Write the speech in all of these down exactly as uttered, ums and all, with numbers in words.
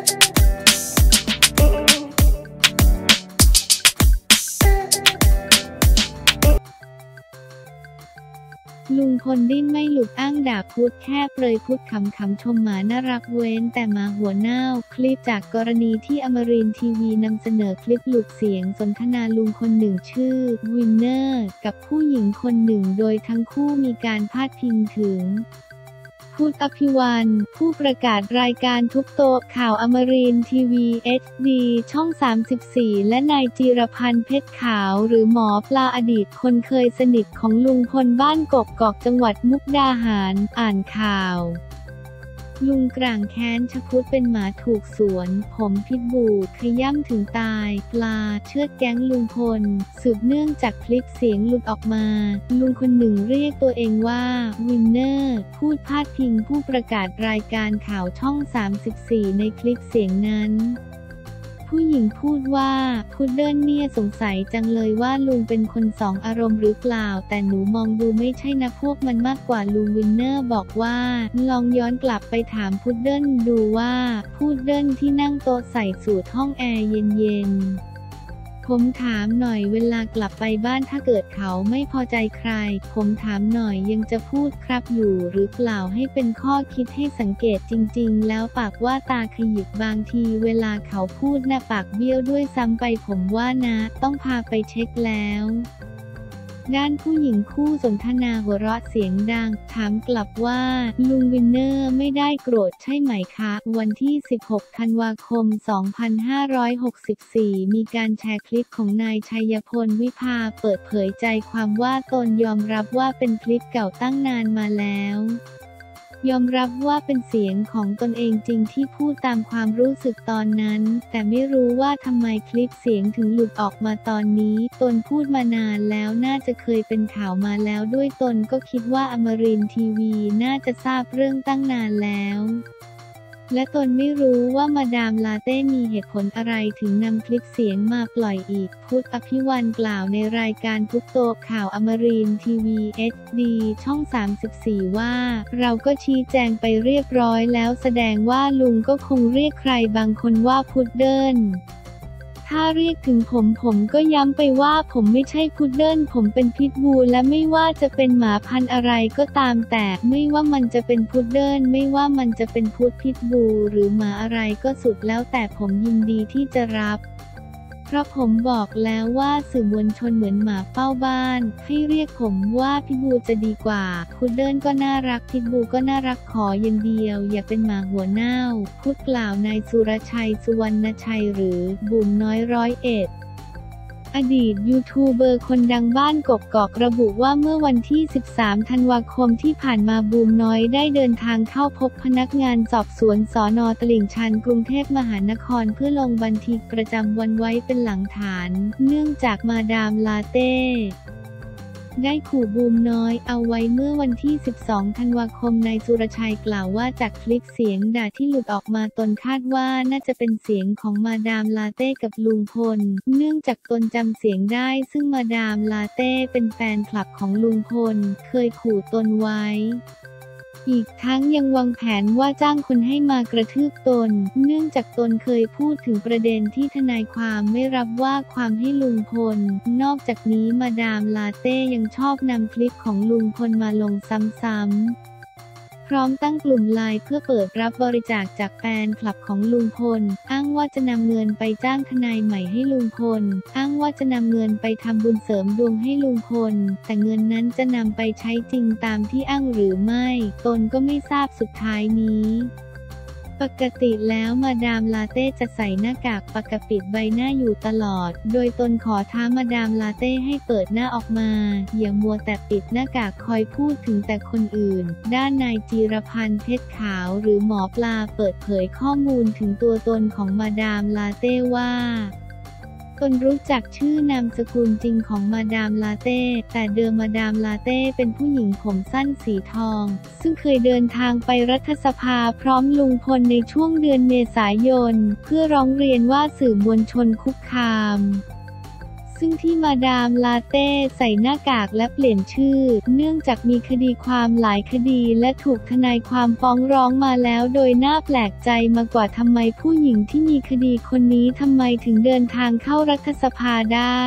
ลุงพลดิ้นไม่หลุดอ้างด่าพุทธแค่เปรยพุทธขำขำชมหมาน่ารักเว้นแต่หมาหัวเน่าคลิปจากกรณีที่อมรินทร์ทีวีนำเสนอคลิปหลุดเสียงสนทนาลุงคนหนึ่งชื่อวินเนอร์กับผู้หญิงคนหนึ่งโดยทั้งคู่มีการพาดพิงถึงพุทธอภิวัลย์ผู้ประกาศรายการทุกโต๊ะข่าวอมรินทร์ทีวี เอช ดี ช่องสามสิบสี่และนายจีรพันธ์เพชรขาวหรือหมอปลาอดีตคนเคยสนิทของลุงพลบ้านกกอกจังหวัดมุกดาหารอ่านข่าวลุงกลางแค้นชะพุดเป็นหมาถูกสวนผมพิษบูขย่ำถึงตายปลาเชือดแก๊งลุงพลสืบเนื่องจากคลิปเสียงหลุดออกมาลุงคนหนึ่งเรียกตัวเองว่าวินเนอร์พูดพาดพิงผู้ประกาศรายการข่าวช่องสามสิบสี่ในคลิปเสียงนั้นผู้หญิงพูดว่าพุดเดิ้ลเนี่ยสงสัยจังเลยว่าลุงเป็นคนสองอารมณ์หรือเปล่าแต่หนูมองดูไม่ใช่นะพวกมันมากกว่าลุงวินเนอร์บอกว่าลองย้อนกลับไปถามพุดเดิ้ลดูว่าพุดเดิ้ลที่นั่งโต๊ะใส่สูทห้องแอร์เย็นๆผมถามหน่อยเวลากลับไปบ้านถ้าเกิดเขาไม่พอใจใครผมถามหน่อยยังจะพูดครับอยู่หรือเปล่าให้เป็นข้อคิดให้สังเกตจริงๆแล้วปากว่าตาขยิบบางทีเวลาเขาพูดหน้าปากเบี้ยวด้วยซ้ำไปผมว่านะต้องพาไปเช็คแล้วด้านผู้หญิงคู่สนทนาหัวเราะเสียงดังถามกลับว่าลุงวินเนอร์ไม่ได้โกรธใช่ไหมคะวันที่สิบหกธันวาคมสองพันห้าร้อยหกสิบสี่มีการแชร์คลิปของนายชัยพลวิภาเปิดเผยใจความว่าตนยอมรับว่าเป็นคลิปเก่าตั้งนานมาแล้วยอมรับว่าเป็นเสียงของตนเองจริงที่พูดตามความรู้สึกตอนนั้นแต่ไม่รู้ว่าทำไมคลิปเสียงถึงหลุดออกมาตอนนี้ตนพูดมานานแล้วน่าจะเคยเป็นข่าวมาแล้วด้วยตนก็คิดว่าอมรินทร์ทีวีน่าจะทราบเรื่องตั้งนานแล้วและตนไม่รู้ว่ามาดามลาเต้มีเหตุผลอะไรถึงนำคลิปเสียงมาปล่อยอีกพุทธอภิวัลย์กล่าวในรายการทุกโต๊ะข่าวอมรินทร์ทีวี เอช ดี ช่องสามสิบสี่ว่าเราก็ชี้แจงไปเรียบร้อยแล้วแสดงว่าลุงก็คงเรียกใครบางคนว่าพุดเดิ้ลถ้าเรียกถึงผมผมก็ย้ำไปว่าผมไม่ใช่พุดเดิ้ลผมเป็นพิทบูลและไม่ว่าจะเป็นหมาพันธุ์อะไรก็ตามแต่ไม่ว่ามันจะเป็นพุดเดิ้ลไม่ว่ามันจะเป็นพุดพิทบูลหรือหมาอะไรก็สุดแล้วแต่ผมยินดีที่จะรับเพราะผมบอกแล้วว่าสื่อมวลชนเหมือนหมาเฝ้าบ้านให้เรียกผมว่าพิทบูลจะดีกว่าพุดเดิ้ลก็น่ารักพิทบูลก็น่ารักขออย่างเดียวอย่าเป็นหมาหัวเน่าพูดกล่าวนายสุรชัยสุวรรณชัยหรือบุ๋มน้อยร้อยเอ็ดอดีตยูทูบเบอร์คนดังบ้านกกอกระบุว่าเมื่อวันที่สิบสามธันวาคมที่ผ่านมาบูมน้อยได้เดินทางเข้าพบพนักงานสอบสวนสน.ตลิ่งชันกรุงเทพมหานครเพื่อลงบันทึกประจำวันไว้เป็นหลักฐานเนื่องจากมาดามลาเต้ได้ขู่บูมน้อยเอาไว้เมื่อวันที่สิบสองธันวาคมนายสุรชัยกล่าวว่าจากคลิปเสียงด่าที่หลุดออกมาตนคาดว่าน่าจะเป็นเสียงของมาดามลาเต้กับลุงพลเนื่องจากตนจำเสียงได้ซึ่งมาดามลาเต้เป็นแฟนคลับของลุงพลเคยขู่ตนไว้อีกทั้งยังวางแผนว่าจ้างคนให้มากระทืบตนเนื่องจากตนเคยพูดถึงประเด็นที่ทนายความไม่รับว่าความให้ลุงพลนอกจากนี้มาดามลาเต้ยังชอบนำคลิปของลุงพลมาลงซ้ำๆพร้อมตั้งกลุ่มไลน์เพื่อเปิดรับบริจาคจากแฟนคลับของลุงพลอ้างว่าจะนำเงินไปจ้างทนายใหม่ให้ลุงพลอ้างว่าจะนำเงินไปทำบุญเสริมดวงให้ลุงพลแต่เงินนั้นจะนำไปใช้จริงตามที่อ้างหรือไม่ตนก็ไม่ทราบสุดท้ายนี้ปกติแล้วมาดามลาเต้จะใส่หน้ากากปกปิดใบหน้าอยู่ตลอดโดยตนขอท้ามาดามลาเต้ให้เปิดหน้าออกมาอย่ามัวแต่ปิดหน้ากากคอยพูดถึงแต่คนอื่นด้านนายจีรพันธ์เพชรขาวหรือหมอปลาเปิดเผยข้อมูลถึงตัวตนของมาดามลาเต้ว่าตนรู้จักชื่อนามสกุลจริงของมาดามลาเต้แต่เดิมมาดามลาเต้เป็นผู้หญิงผมสั้นสีทองซึ่งเคยเดินทางไปรัฐสภาพร้อมลุงพลในช่วงเดือนเมษายนเพื่อร้องเรียนว่าสื่อมวลชนคุกคามซึ่งที่มาดามลาเต้ใส่หน้ากากและเปลี่ยนชื่อเนื่องจากมีคดีความหลายคดีและถูกทนายความฟ้องร้องมาแล้วโดยน่าแปลกใจมากว่าทำไมผู้หญิงที่มีคดีคนนี้ทำไมถึงเดินทางเข้ารัฐสภาได้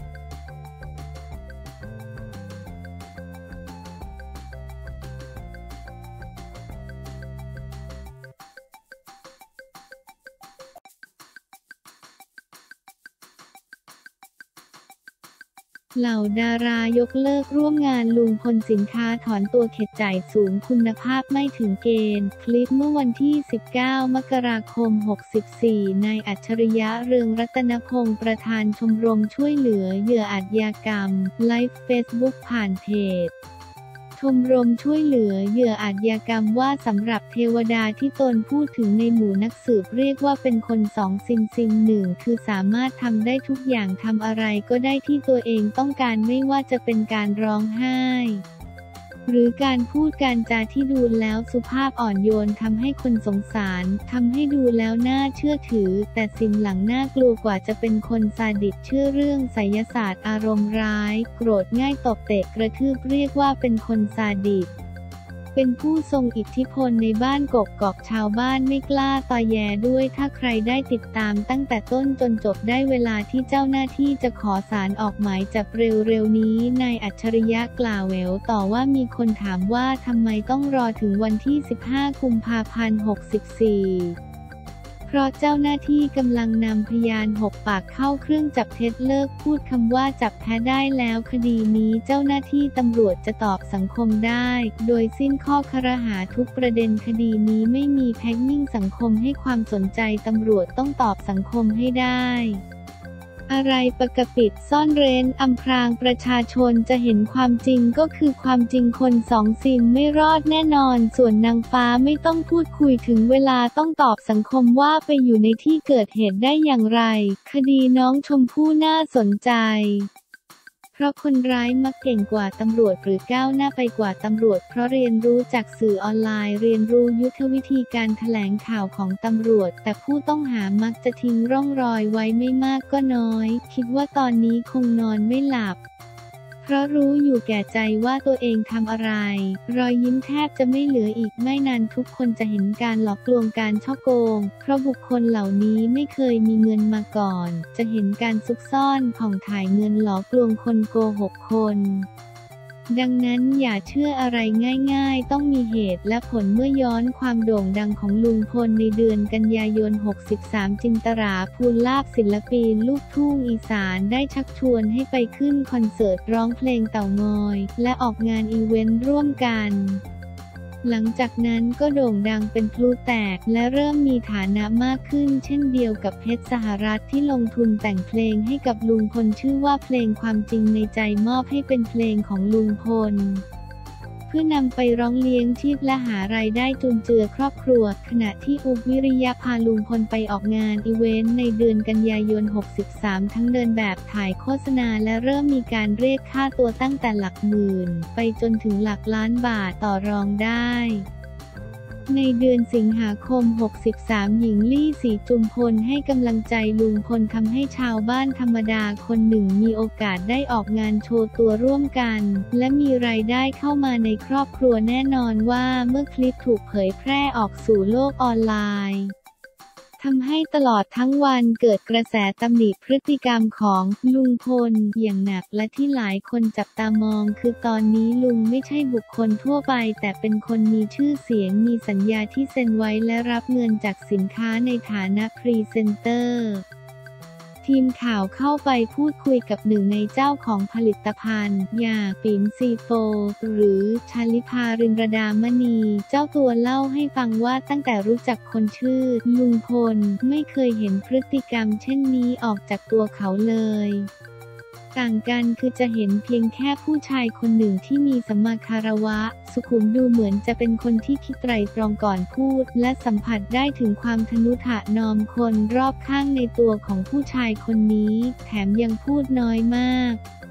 เหล่าดารายกเลิกร่วมงานลุงพลสินค้าถอนตัวเข็ดจ่ายสูงคุณภาพไม่ถึงเกณฑ์คลิปเมื่อวันที่ สิบเก้า มกราคม หกสี่ นายอัจฉริยะ เรืองรัตนพงศ์ประธานชมรมช่วยเหลือเหยื่ออาชญากรรมไลฟ์เฟซบุ๊กผ่านเพจชมรมช่วยเหลือเหยื่ออาชญากรรมว่าสำหรับเทวดาที่ตนพูดถึงในหมู่นักสืบเรียกว่าเป็นคนสองซิมซิมหนึ่งคือสามารถทำได้ทุกอย่างทำอะไรก็ได้ที่ตัวเองต้องการไม่ว่าจะเป็นการร้องไห้หรือการพูดการจาที่ดูแล้วสุภาพอ่อนโยนทำให้คนสงสารทำให้ดูแล้วน่าเชื่อถือแต่สิ่งหลังน่ากลัวกว่าจะเป็นคนซาดิสเชื่อเรื่องไสยศาสตร์อารมณ์ร้ายโกรธง่ายตบเตะกระทืบเรียกว่าเป็นคนซาดิสเป็นผู้ทรงอิทธิพลในบ้านกกอกชาวบ้านไม่กล้าตอแยด้วยถ้าใครได้ติดตามตั้งแต่ต้นจนจบได้เวลาที่เจ้าหน้าที่จะขอศาลออกหมายจับเร็วๆนี้นายอัจฉริยะกล่าวแหววต่อว่ามีคนถามว่าทำไมต้องรอถึงวันที่ สิบห้า กุมภาพันธ์ หกสี่ เพราะเจ้าหน้าที่กำลังนำพยานหกปากเข้าเครื่องจับเท็จเลิกพูดคำว่าจับแพ้ได้แล้วคดีนี้เจ้าหน้าที่ตำรวจจะตอบสังคมได้โดยสิ้นข้อครหาทุกประเด็นคดีนี้ไม่มีแพ็กยิ่งสังคมให้ความสนใจตำรวจต้องตอบสังคมให้ได้อะไรปกปิดซ่อนเร้นอำพรางประชาชนจะเห็นความจริงก็คือความจริงคนสองซิมไม่รอดแน่นอนส่วนนางฟ้าไม่ต้องพูดคุยถึงเวลาต้องตอบสังคมว่าไปอยู่ในที่เกิดเหตุได้อย่างไรคดีน้องชมพู่น่าสนใจเพราะคนร้ายมักเก่งกว่าตำรวจหรือก้าวหน้าไปกว่าตำรวจเพราะเรียนรู้จากสื่อออนไลน์เรียนรู้ยุทธวิธีการแถลงข่าวของตำรวจแต่ผู้ต้องหามักจะทิ้งร่องรอยไว้ไม่มากก็น้อยคิดว่าตอนนี้คงนอนไม่หลับเพราะรู้อยู่แก่ใจว่าตัวเองทำอะไรรอยยิ้มแทบจะไม่เหลืออีกไม่นานทุกคนจะเห็นการหลอกลวงการฉ้อโกงเพราะบุคคลเหล่านี้ไม่เคยมีเงินมาก่อนจะเห็นการซุกซ่อนผ่องถ่ายเงินหลอกลวงคนโกหกคนดังนั้นอย่าเชื่ออะไรง่ายๆต้องมีเหตุและผลเมื่อย้อนความโด่งดังของลุงพลในเดือนกันยายน หกสาม จินตราภูลลาภศิลปินลูกทุ่งอีสานได้ชักชวนให้ไปขึ้นคอนเสิร์ตร้องเพลงเต่างอยและออกงานอีเวนต์ร่วมกันหลังจากนั้นก็โด่งดังเป็นพลุแตกและเริ่มมีฐานะมากขึ้นเช่นเดียวกับเพชรสหรัฐที่ลงทุนแต่งเพลงให้กับลุงพลชื่อว่าเพลงความจริงในใจมอบให้เป็นเพลงของลุงพลเพื่อนำไปร้องเลี้ยงชีพและหารายได้จุนเจือครอบครัวขณะที่อุ๊บวิริยะพาลุงพลไปออกงานอีเวนต์ในเดือนกันยายน หกสาม ทั้งเดินแบบถ่ายโฆษณาและเริ่มมีการเรียกค่าตัวตั้งแต่หลักหมื่นไปจนถึงหลักล้านบาทต่อรองได้ในเดือนสิงหาคม หกสาม หญิงลี่ ศรีจุมพลให้กำลังใจลุงพลทำให้ชาวบ้านธรรมดาคนหนึ่งมีโอกาสได้ออกงานโชว์ตัวร่วมกันและมีรายได้เข้ามาในครอบครัวแน่นอนว่าเมื่อคลิปถูกเผยแพร่ออกสู่โลกออนไลน์ทำให้ตลอดทั้งวันเกิดกระแสตำหนิพฤติกรรมของลุงพลอย่างหนักและที่หลายคนจับตามองคือตอนนี้ลุงไม่ใช่บุคคลทั่วไปแต่เป็นคนมีชื่อเสียงมีสัญญาที่เซ็นไว้และรับเงินจากสินค้าในฐานะพรีเซนเตอร์ทีมข่าวเข้าไปพูดคุยกับหนึ่งในเจ้าของผลิตภัณฑ์ยาปิ่มซีโฟหรือชาลิภารินรดามณีเจ้าตัวเล่าให้ฟังว่าตั้งแต่รู้จักคนชื่อลุงพลไม่เคยเห็นพฤติกรรมเช่นนี้ออกจากตัวเขาเลยต่างกันคือจะเห็นเพียงแค่ผู้ชายคนหนึ่งที่มีสัมมาคารวะสุขุมดูเหมือนจะเป็นคนที่คิดไตร่ตรองก่อนพูดและสัมผัสได้ถึงความทนุถนอมคนรอบข้างในตัวของผู้ชายคนนี้แถมยังพูดน้อยมาก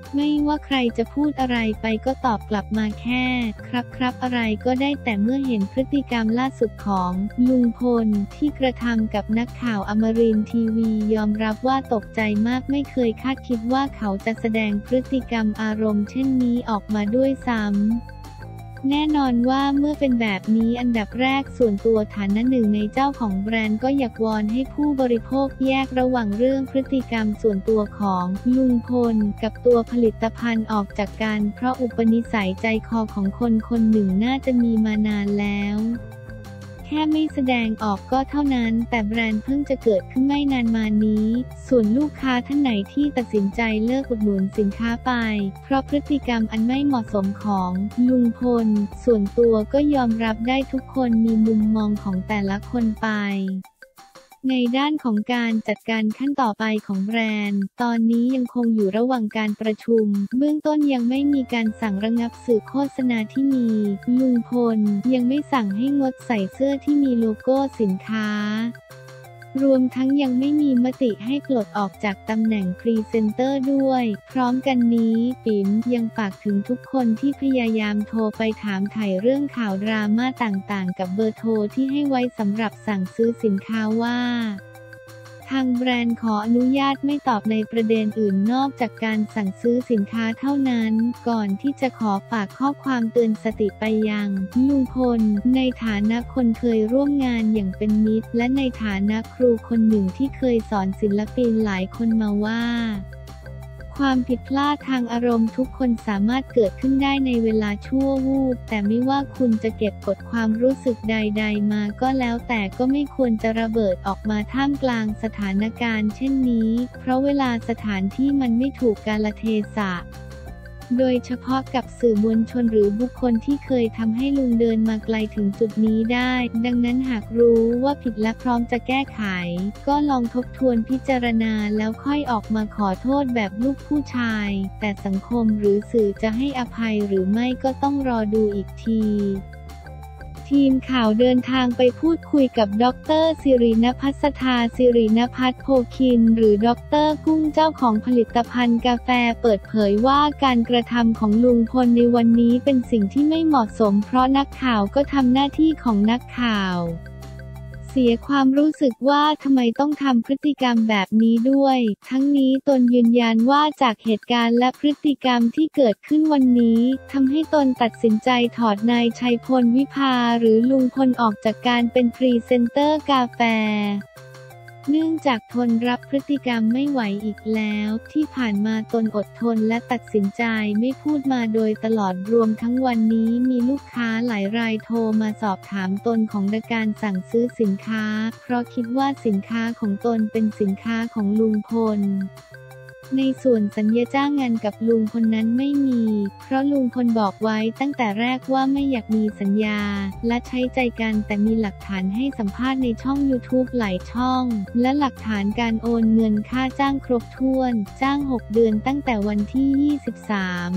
ไม่ว่าใครจะพูดอะไรไปก็ตอบกลับมาแค่ครับครับอะไรก็ได้แต่เมื่อเห็นพฤติกรรมล่าสุดของลุงพลที่กระทำกับนักข่าวอมรินทร์ทีวียอมรับว่าตกใจมากไม่เคยคาดคิดว่าเขาจะแสดงพฤติกรรมอารมณ์เช่นนี้ออกมาด้วยซ้ำแน่นอนว่าเมื่อเป็นแบบนี้อันดับแรกส่วนตัวฐานะหนึ่งในเจ้าของแบรนด์ก็อยากวอนให้ผู้บริโภคแยกระหว่างเรื่องพฤติกรรมส่วนตัวของลุงพลกับตัวผลิตภัณฑ์ออกจากกันเพราะอุปนิสัยใจคอของคนคนหนึ่งน่าจะมีมานานแล้วแค่ไม่แสดงออกก็เท่านั้นแต่แบรนด์เพิ่งจะเกิดขึ้นไม่นานมานี้ส่วนลูกค้าท่านไหนที่ตัดสินใจเลิกอุดหนุนสินค้าไปเพราะพฤติกรรมอันไม่เหมาะสมของลุงพลส่วนตัวก็ยอมรับได้ทุกคนมีมุมมองของแต่ละคนไปในด้านของการจัดการขั้นต่อไปของแบรนด์ตอนนี้ยังคงอยู่ระหว่างการประชุมเบื้องต้นยังไม่มีการสั่งระงับสื่อโฆษณาที่มีลุงพลยังไม่สั่งให้งดใส่เสื้อที่มีโลโก้สินค้ารวมทั้งยังไม่มีมติให้ปลดออกจากตำแหน่งพรีเซนเตอร์ด้วยพร้อมกันนี้ปิ๋มยังฝากถึงทุกคนที่พยายามโทรไปถามไถ่เรื่องข่าวดราม่าต่างๆกับเบอร์โทรที่ให้ไว้สำหรับสั่งซื้อสินค้าว่าทางแบรนด์ขออนุญาตไม่ตอบในประเด็นอื่นนอกจากการสั่งซื้อสินค้าเท่านั้นก่อนที่จะขอฝากข้อความเตือนสติไปยังลุงพลในฐานะคนเคยร่วมงานอย่างเป็นมิตรและในฐานะครูคนหนึ่งที่เคยสอนศิลปินหลายคนมาว่าความผิดพลาดทางอารมณ์ทุกคนสามารถเกิดขึ้นได้ในเวลาชั่ววูบแต่ไม่ว่าคุณจะเก็บกดความรู้สึกใดๆมาก็แล้วแต่ก็ไม่ควรจะระเบิดออกมาท่ามกลางสถานการณ์เช่นนี้เพราะเวลาสถานที่มันไม่ถูกกาลเทศะโดยเฉพาะกับสื่อมวลชนหรือบุคคลที่เคยทำให้ลุงเดินมาไกลถึงจุดนี้ได้ดังนั้นหากรู้ว่าผิดและพร้อมจะแก้ไขก็ลองทบทวนพิจารณาแล้วค่อยออกมาขอโทษแบบลูกผู้ชายแต่สังคมหรือสื่อจะให้อภัยหรือไม่ก็ต้องรอดูอีกทีทีมข่าวเดินทางไปพูดคุยกับดร.สิริณภัสธาสิริณภัสโพคินหรือดร.กุ้งเจ้าของผลิตภัณฑ์กาแฟเปิดเผยว่าการกระทำของลุงพลในวันนี้เป็นสิ่งที่ไม่เหมาะสมเพราะนักข่าวก็ทำหน้าที่ของนักข่าวเสียความรู้สึกว่าทำไมต้องทำพฤติกรรมแบบนี้ด้วยทั้งนี้ตนยืนยันว่าจากเหตุการณ์และพฤติกรรมที่เกิดขึ้นวันนี้ทำให้ตนตัดสินใจถอดนายชัยพลวิภาหรือลุงพลออกจากการเป็นพรีเซนเตอร์กาแฟเนื่องจากทนรับพฤติกรรมไม่ไหวอีกแล้วที่ผ่านมาตนอดทนและตัดสินใจไม่พูดมาโดยตลอดรวมทั้งวันนี้มีลูกค้าหลายรายโทรมาสอบถามตนของการสั่งซื้อสินค้าเพราะคิดว่าสินค้าของตนเป็นสินค้าของลุงพลในส่วนสัญญาจ้างงานกับลุงพลนั้นไม่มีเพราะลุงพลบอกไว้ตั้งแต่แรกว่าไม่อยากมีสัญญาและใช้ใจกันแต่มีหลักฐานให้สัมภาษณ์ในช่อง ยูทูบ หลายช่องและหลักฐานการโอนเงินค่าจ้างครบถ้วนจ้างหกเดือนตั้งแต่วันที่ยี่สิบสาม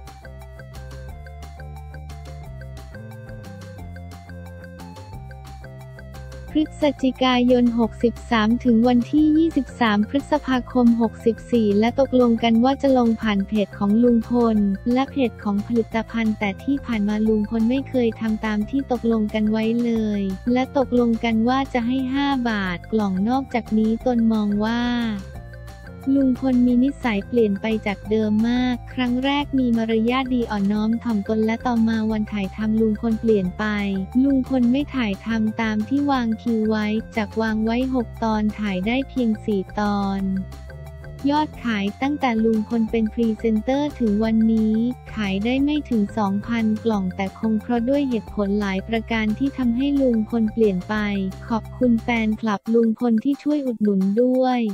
พฤศจิกายน หกสิบสาม ถึงวันที่ ยี่สิบสาม พฤษภาคม หกสิบสี่ และตกลงกันว่าจะลงผ่านเพจของลุงพลและเพจของผลิตภัณฑ์แต่ที่ผ่านมาลุงพลไม่เคยทำตามที่ตกลงกันไว้เลยและตกลงกันว่าจะให้ห้าบาทกล่องนอกจากนี้ตนมองว่าลุงพลมีนิสัยเปลี่ยนไปจากเดิมมากครั้งแรกมีมารยาทดีอ่อนน้อมถ่อมตนและต่อมาวันถ่ายทำลุงพลเปลี่ยนไปลุงพลไม่ถ่ายทำตามที่วางคิวไว้จากวางไว้หกตอนถ่ายได้เพียงสี่ตอนยอดขายตั้งแต่ลุงพลเป็นพรีเซนเตอร์ถึงวันนี้ขายได้ไม่ถึง สองพัน กล่องแต่คงเพราะด้วยเหตุผลหลายประการที่ทำให้ลุงพลเปลี่ยนไปขอบคุณแฟนคลับลุงพลที่ช่วยอุดหนุนด้วย